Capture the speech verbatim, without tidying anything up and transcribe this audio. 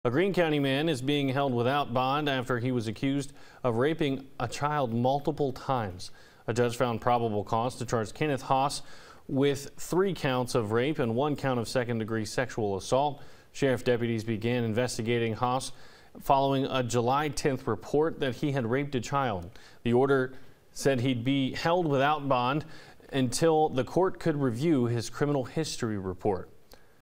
A Greene County man is being held without bond after he was accused of raping a child multiple times. A judge found probable cause to charge Kenneth Haas with three counts of rape and one count of second-degree sexual assault. Sheriff deputies began investigating Haas following a July tenth report that he had raped a child. The order said he'd be held without bond until the court could review his criminal history report.